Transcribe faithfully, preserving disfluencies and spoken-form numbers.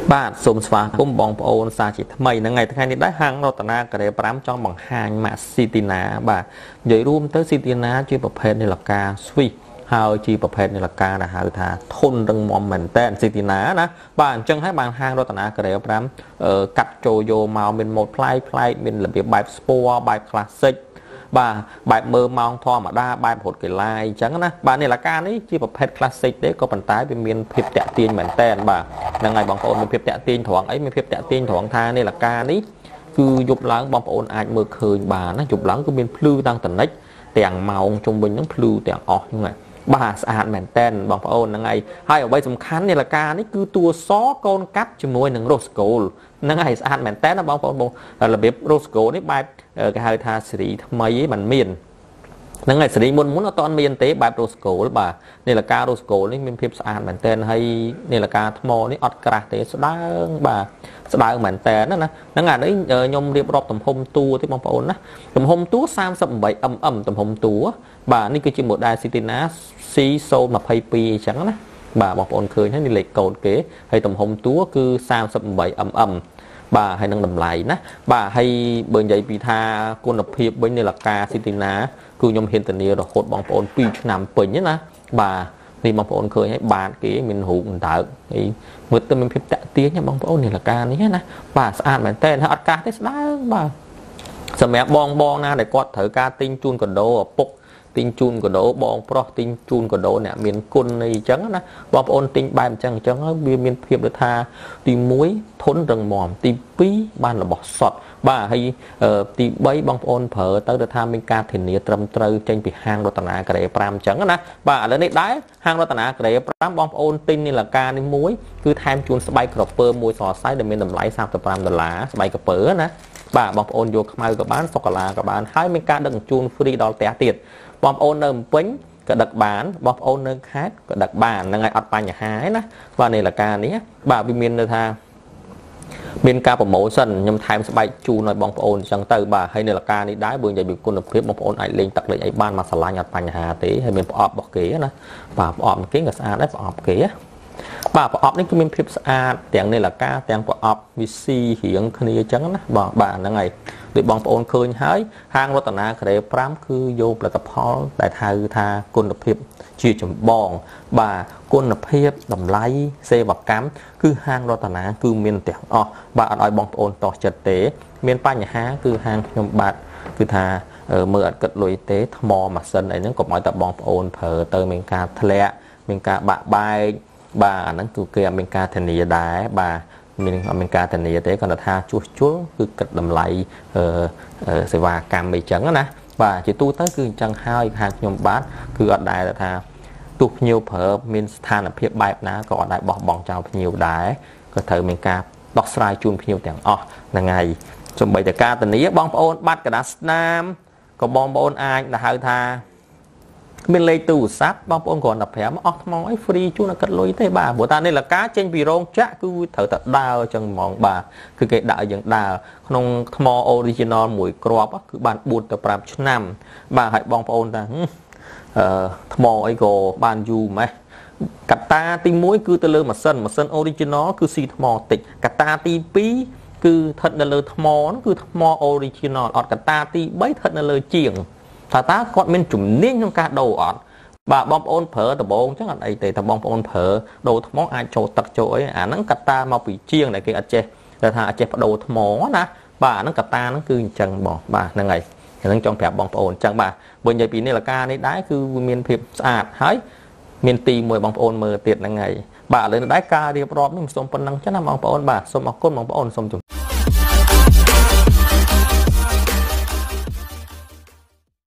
បាទសូមស្វាគមន៍បងប្អូនសាជាថ្មីនៅថ្ងៃថ្ងៃនេះដែរហាងរតនាការ៉េប្រាំចង់បង្ហាញម៉ាក់ស៊ីទីណាបាទនិយាយរួមទៅស៊ីទីណាជាប្រភេទនាឡិកាស្វីសហើយជាប្រភេទនាឡិកាដែលហៅថាធន់រឹងមាំមែនតើស៊ីទីណាណាបាទអញ្ចឹងហើយបានហាងរតនាការ៉េប្រាំកាត់ចូលយកមកមានម៉ូដប្លែកប្លែកមានរបៀបបែបស្ពណ៌បែប classic បាទបែបមើលម៉ោងធម្មតាបែបរត់កីឡាអញ្ចឹងណាបាទនាឡិកានេះជាប្រភេទ classic ទេក៏ប៉ុន្តែវាមានភាពតាក់ទាញមែនតើបាទហ្នឹងហើយបងប្អូនមានភាពតាក់ទាញត្រង់អីមានភាពតាក់ទាញត្រង់ថានាឡិកានេះគឺយប់ឡើងបងប្អូនអាចមើលឃើញបានណាយប់ឡើងគឺមានភ្លឺតាំងតនិចទាំងម៉ោងជុំវិញហ្នឹងភ្លឺទាំងអស់ហ្នឹងហើយបាទស្អាតមែនតើបងប្អូនហ្នឹងហើយហើយអ្វីសំខាន់នាឡិកានេះគឺតួសកូនកាត់ជាមួយនឹងរ៉ូស្កូលហ្នឹងហើយស្អាតមែនតើណាបងប្អូនបងរបៀបរ៉ូស្កូលនេះបែបគេហៅថាស៊េរីថ្មីហ្នឹងมันមានហ្នឹងហើយស៊េរីមុនមុនអត់ទាន់មានទេបែបរ៉ូស្កូលបាទនាឡិការ៉ូស្កូលនេះមានភាពស្អាតមែនតើហើយនាឡិកាថ្មនេះអត់ក្រាស់ទេស្ដើងបាទស្ដើងមែនតើណាហ្នឹងអានេះខ្ញុំរៀបរាប់ទំហំតួទេបងប្អូនណាទំហំតួ សាមសិបប្រាំ អឹម ទំហំតួបាទនេះគឺជា model Certina ซี ศูนย์ ยี่สิบสอง អញ្ចឹងណាបាទបងប្អូនឃើញហើយនេះលេខកូដគេហើយទំហំតួគឺ សាមសិបប្រាំ អឹម អឹម បាទហើយនឹងតម្លៃណាបាទហើយបើនិយាយពីថាគុណភាពវិញនាឡិកា Certina គឺខ្ញុំហ៊ានធានារហូតបងប្អូនពីរឆ្នាំពេញណាបាទនេះបងប្អូនឃើញហើយបាទគេមានរូបអណ្ដើកហើយមើលទៅមានភាពតាក់ទាញណាបងប្អូននាឡិកានេះណាបាទស្អាតមែនតើហើយអត់កាសទេស្ដើងបាទសម្រាប់បងបងណាដែលគាត់ត្រូវការទិញជូនកដោឪពុកទិញជូនកដោបងប្រុសទិញជូនកដោអ្នកមានគុណអីចឹងណាបងប្អូនទិញបែបអញ្ចឹងអញ្ចឹងវាមានភាពដូចថាទីមួយធន់រឹងមាំទីពីរបានរបស់សតបាទហើយទីបីបងប្អូនប្រើទៅទៅថាមានការធានាត្រឹមត្រូវចេញពីហាងរតនាការ៉េប្រាំអញ្ចឹងណាបាទឥឡូវនេះដែរហាងរតនាការ៉េប្រាំបងប្អូនទិញនាឡិកានេះមួយគឺថែមជូនស្បែកក្រពើមួយសរសៃដែលមានតម្លៃសាមសិបប្រាំដុល្លារស្បែកក្រពើណាបាទបងប្អូនយកខ្មៅក៏បានសុកាឡាក៏បានហើយមានការដឹកជញ្ជូនហ្វ្រីដល់ផ្ទះទៀតបងប្អូននៅភ្នំពេញក៏ដឹកបានបងប្អូននៅខេត្តក៏ដឹកបានហ្នឹងហើយអត់បញ្ហាទេណាបាទនាឡិកានេះបាទវាមានន័យថាមានការប្រម៉ូសិនខ្ញុំថែមស្បែកជូនឲ្យបងប្អូនអញ្ចឹងទៅបាទហើយនាឡិកានេះដែរបើនិយាយពីគុណភាពបងប្អូនអាចលេងទឹកលេងអីបានមកឆ្លាញ់អត់បញ្ហាទេហើយមានប្រអប់របស់គេណាបាទប្រអប់គេក៏ស្អាតដែរប្រអប់គេបាទប្រអប់នេះគឺមានភាពស្អាតទាំងនាឡិកាទាំងប្រអប់វីស៊ីរៀងគ្នាអញ្ចឹងណាបាទបាទហ្នឹងហើយដូចបងប្អូនឃើញហើយហាងរតនាការ៉េប្រាំគឺយកផលិតផលដែលហៅថាគុណភាពជាចម្បងបាទគុណភាពតម្លៃសេវាកម្មគឺហាងរតនាគឺមានទាំងអស់បាទអត់ឲ្យបងប្អូនតោះចិត្តទេមានបញ្ហាគឺហាងខ្ញុំបាទគឺថាមើលអត់គិតលុយទេថ្មម៉ាស៊ីនអីហ្នឹងកុំឲ្យតែបងប្អូនប្រើទៅមានការធ្លាក់មានការបាក់បែកបាទអាហ្នឹងគឺគេអត់មានការធានាដែរបាទមានអត់មានការធានាទេគាត់ថាជួសជុលគឺគិតតម្លៃសេវាកម្មអីចឹងណាបាទជាទូទៅគឺអញ្ចឹងហើយខាងខ្ញុំបាទគឺអត់ដែរថាទោះភ្ញៀវប្រើមានស្ថានភាពបែបណាក៏អត់ដែរបោះបង់ចោលភ្ញៀវដែរក៏ត្រូវមានការដោះស្រាយជូនភ្ញៀវទាំងអស់ហ្នឹងហើយសូម្បីតែការធានាបងប្អូនបាត់កដាស្នាមក៏បងប្អូនអាចហៅថាមានលេខទូរស័ព្ទបងប្អូនគ្រាន់តែប្រាប់អស់ថ្មអី free ជូនអត់គិតលុយទេបាទព្រោះតានាឡិកាចេញពីរោងចក្រគឺត្រូវតែដើរអញ្ចឹងហ្មងបាទគឺគេដាក់ឲ្យយើងដើរក្នុងថ្ម original មួយគ្រាប់គឺបានបួនទៅប្រាំឆ្នាំបាទហើយបងប្អូនថាអឺថ្មអីក៏បានយូរម៉េះកត្តាទីមួយគឺទៅលើម៉ាស៊ីនម៉ាស៊ីន original គឺស៊ីថ្មតិចកត្តាទីពីរគឺស្ថិតនៅលើថ្មហ្នឹងគឺថ្ម original អត់កត្តាទីបីស្ថិតនៅលើជាងថាតើគាត់មានជំនាញក្នុងការដូរអត់បាទបងប្អូនប្រើដបងអញ្ចឹងអត់អីទេតែបងប្អូនប្រើដូរថ្មអាចចូលទឹកចូលអីអាហ្នឹងកត្តាមកពីជាងដែលគេអត់ចេះតែថាអត់ចេះបដូរថ្មណាបាទអាហ្នឹងកត្តាហ្នឹងគឺអញ្ចឹងបងបាទហ្នឹងហើយហ្នឹងចង់ប្រាប់បងប្អូនអញ្ចឹងបាទបើនិយាយពីនាឡិកានេះដែរគឺវាមានភាពស្អាតហើយមានទីមួយបងប្អូនមើលទៀតហ្នឹងហើយបាទឥឡូវនេះដែរការរៀបរាប់នេះសូមប៉ុណ្្នឹងចឹងណាបងប្អូនបាទសូមអរគុណបងប្អូនសូមជម្រាប